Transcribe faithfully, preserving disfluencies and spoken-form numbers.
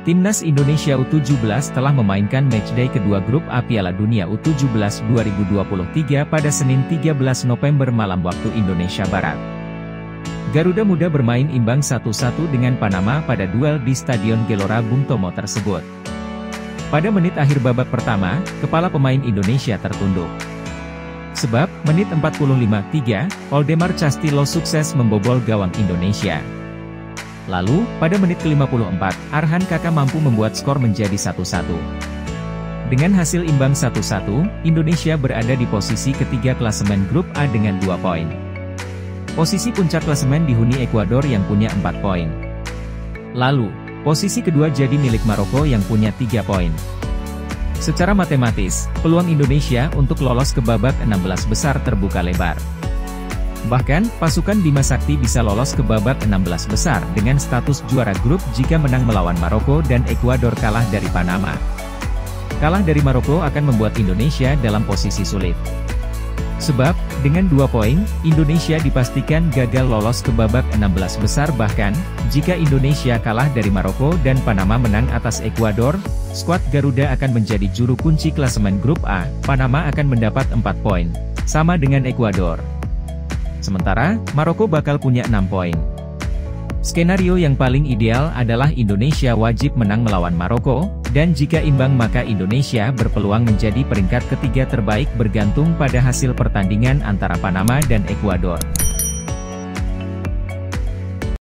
Timnas Indonesia U tujuh belas telah memainkan matchday kedua grup A Piala Dunia U tujuh belas dua ribu dua puluh tiga pada Senin tiga belas November malam waktu Indonesia Barat. Garuda Muda bermain imbang satu satu dengan Panama pada duel di Stadion Gelora Bung Tomo tersebut. Pada menit akhir babak pertama, kepala pemain Indonesia tertunduk. Sebab, menit empat puluh lima tiga, Oldemar Castillo sukses membobol gawang Indonesia. Lalu, pada menit ke lima puluh empat, Arhan Kaka mampu membuat skor menjadi satu satu. Dengan hasil imbang satu satu, Indonesia berada di posisi ketiga klasemen grup A dengan dua poin. Posisi puncak klasemen dihuni Ekuador yang punya empat poin. Lalu, posisi kedua jadi milik Maroko yang punya tiga poin. Secara matematis, peluang Indonesia untuk lolos ke babak enam belas besar terbuka lebar. Bahkan, pasukan Bima Sakti bisa lolos ke babak enam belas besar dengan status juara grup jika menang melawan Maroko dan Ekuador kalah dari Panama. Kalah dari Maroko akan membuat Indonesia dalam posisi sulit. Sebab, dengan dua poin, Indonesia dipastikan gagal lolos ke babak enam belas besar bahkan, jika Indonesia kalah dari Maroko dan Panama menang atas Ekuador, skuad Garuda akan menjadi juru kunci klasemen grup A, Panama akan mendapat empat poin, sama dengan Ekuador. Sementara, Maroko bakal punya enam poin. Skenario yang paling ideal adalah Indonesia wajib menang melawan Maroko, dan jika imbang maka Indonesia berpeluang menjadi peringkat ketiga terbaik bergantung pada hasil pertandingan antara Panama dan Ekuador.